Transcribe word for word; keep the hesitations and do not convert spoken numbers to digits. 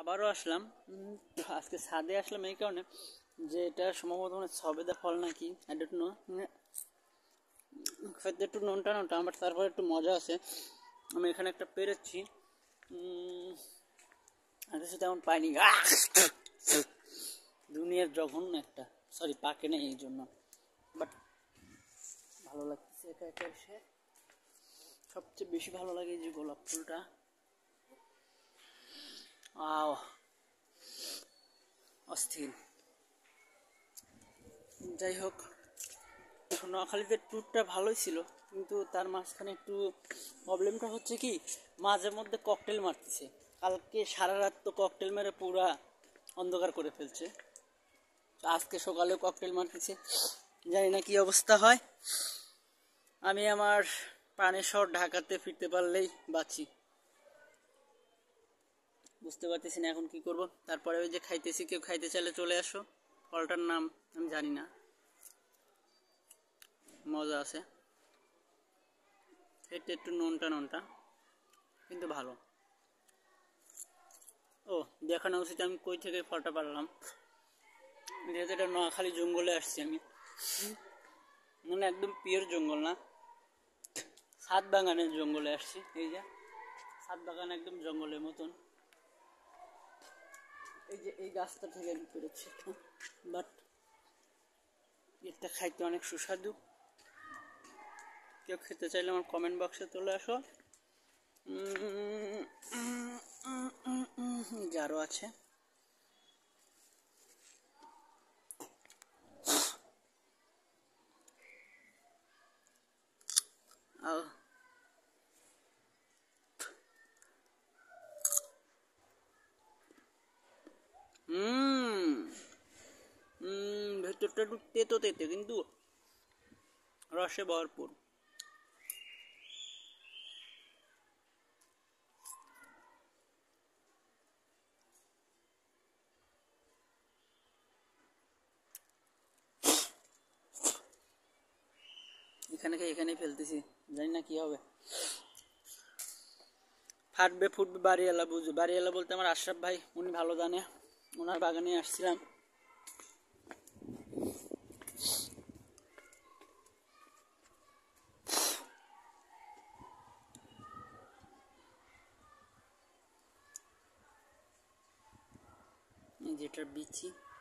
আবারও আসলাম। আজকে ছাদে আসলাম এই কারণে যে এটা সম্ভবত মানে সবেদা ফল নাকি আই ডোন্ট নো, খেতে একটু নোনটা নোনটা, বাট তারপরে একটু মজা আছে। আমি এখানে একটা পেরেছি, আর কিছু তেমন পাইনি। দুনিয়ার জঘন্য একটা, সরি পাকে নেই এই জন্য, বাট ভালো লাগতেছে একা একা এসে। সবচেয়ে বেশি ভালো লাগে যে গোলাপ ফুলটা। আও অস্থির। যাই হোক, নোয়াখালীতে ট্যুরটা ভালোই ছিল, কিন্তু তার মাঝখানে একটু প্রবলেমটা হচ্ছে কি, মাঝে মধ্যে ককটেল মারতেছে। কালকে সারা রাত তো ককটেল মেরে পুরা অন্ধকার করে ফেলছে, আজকে সকালেও ককটেল মারতেছে। জানি না কি অবস্থা হয়। আমি আমার প্রাণের শহর ঢাকাতে ফিরতে পারলেই বাঁচি। বুঝতে পারতেছি না এখন কি করব। তারপরে ওই যে খাইতেছি, কেউ খাইতে চাইলে চলে আসো। ফলটার নাম আমি জানি না, মজা আছে, এটা একটু নুনটা নুনটা কিন্তু ভালো। ও দেখানো উচিত আমি কই থেকে ফলটা পারলাম, যেহেতু এটা নোয়াখালী জঙ্গলে আসছি আমি, মানে একদম পিওর জঙ্গল না, ছাদ বাগানের জঙ্গলে আসছি। এই যে ছাদ বাগান একদম জঙ্গলের মতন। এই যে এই গাছটা থেকে আমি পেরেছি, বাট এটা খাইতে অনেক সুস্বাদু। কেউ খেতে চাইলে আমার কমেন্ট বক্সে চলে আসো। যারও আছে। হুম হুম ভেতরটা একটু তেতো তেতো কিন্তু রসে ভরপুর। এখানে এখানেই ফেলতেছি, জানি না কি হবে। ফাটবে ফুটবে বাড়িওয়ালা বুঝবে। বাড়িওয়ালা বলতে আমার আশরাফ ভাই, উনি ভালো জানে। ওনার বাগানে আসছিলাম। যেটার বিচি